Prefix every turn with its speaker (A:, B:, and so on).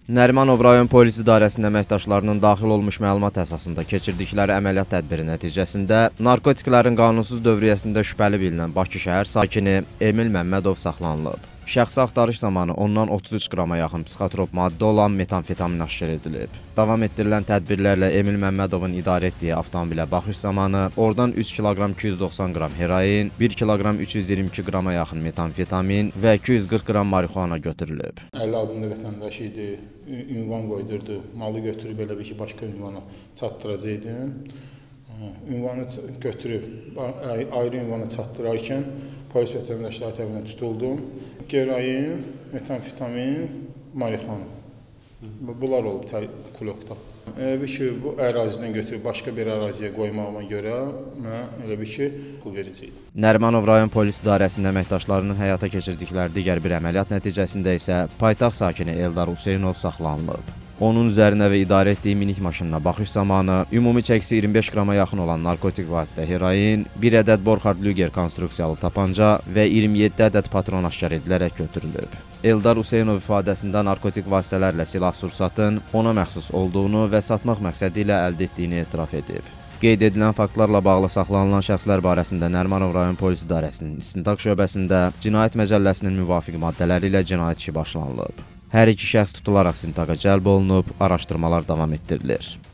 A: Nərimanov rayon polis idarəsinin əməkdaşlarının daxil olmuş məlumat əsasında keçirdikləri əməliyyat tədbiri nəticəsində narkotiklərin qanunsuz dövriyyəsində şübhəli bilinən Bakı şəhər sakini Emil Məmmədov saxlanılıb. Şəxsi axtarış zamanı ondan 33 qrama yaxın psixotrop maddə olan metamfetamin aşkar edilib. Davam etdirilən tədbirlərlə Emil Məmmədovun idarə etdiyi avtomobilə baxış zamanı oradan 3 kq 290 qram heroin, 1 kq 322 qrama yaxın metamfetamin və 240 qram marixuana götürülüb.
B: 50 adımda vətəndaş idi, ünvan qoydurdu, malı götürüb elə bir ki, başqa ünvana çatdıracaqdım. Ünvanı götürüb, ayrı ünvana çatdırarkən polis vətəndaşları tərəfindən tutuldum. Heroin, metamfetamin, marixuana. Bunlar olub kulokda. Elə bir ki, bu ərazidən götürüb başqa bir əraziyə qoymağıma görə mən elə bir ki, pul verəcəkdim.
A: Nərimanov rayon polis idarəsinin əməkdaşlarının həyata keçirdikləri digər bir əməliyyat nəticəsində isə paytaxt sakini Eldar Hüseynov saxlanılıb. Onun üzərinə və idarə etdiyi minik maşınına baxış zamanı ümumi çəkisi 25 qrama yaxın olan narkotik vasitə heroin, 1 ədəd Borchardt Luger konstruksiyalı tapanca və 27 ədəd patron aşkar edilərək götürülüb. Eldar Hüseynov ifadəsində narkotik vasitələrlə silah-sursatın ona məxsus olduğunu və satmaq məqsədi ilə əldə etdiyini etiraf edib. Qeyd edilən faktlarla bağlı saxlanılan şəxslər barəsində Nərimanov rayon polis idarəsinin istintaq şöbəsində Cinayət Məcəlləsinin müvafiq maddələri ilə cinayət işi başlanılıb. Hər iki şəxs tutularaq istintaqa cəlb olunub, araşdırmalar davam etdirilir.